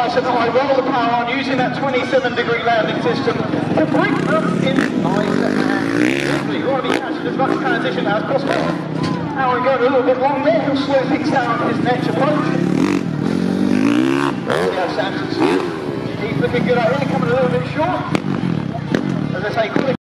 nice and high, roll the power on using that 27-degree landing system to bring them in nice and smoothly. You want to be catching as much transition as possible. Now we're going a little bit long there, he'll slow things down his next approach. There we go, Samson's. He's looking good out here, coming a little bit short. As I say,